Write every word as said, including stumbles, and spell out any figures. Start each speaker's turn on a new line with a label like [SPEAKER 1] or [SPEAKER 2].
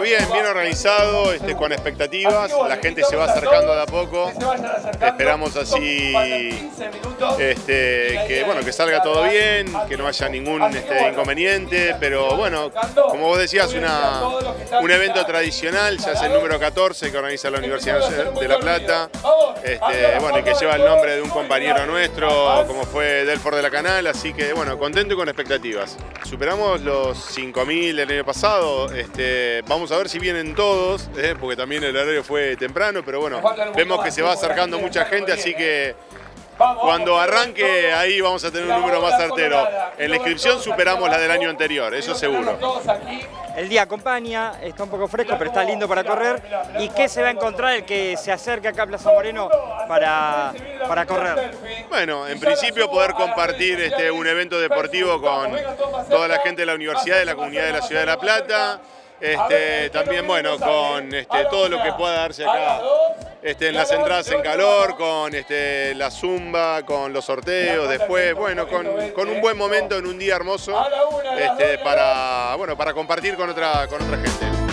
[SPEAKER 1] bien, bien organizado, este, con expectativas, la gente se va acercando de a poco, esperamos así este, que, bueno, que salga todo bien, que no haya ningún este, inconveniente, pero bueno, como vos decías, una, un evento tradicional, ya es el número catorce que organiza la Universidad de La Plata, este, bueno, y que lleva el nombre de un compañero nuestro, como fue Delfor de la Canal, así que bueno, contento y con expectativas. Superamos los cinco mil el año pasado, este, vamos a ver si vienen todos, eh, porque también el horario fue temprano, pero bueno, vemos que se va acercando mucha gente, así que cuando arranque ahí vamos a tener un número más certero. En la inscripción superamos la del año anterior, eso seguro.
[SPEAKER 2] El día acompaña, está un poco fresco, pero está lindo para correr. ¿Y qué se va a encontrar el que se acerque acá a Plaza Moreno para, para correr?
[SPEAKER 1] Bueno, en principio poder compartir este, un evento deportivo con toda la gente de la universidad, de la comunidad de la Ciudad de La Plata. Este, también, bueno, con este, todo lo que pueda darse acá este, en las entradas en calor, con este, la zumba, con los sorteos después, bueno, con, con un buen momento en un día hermoso este, para, bueno, para compartir con otra, con otra gente.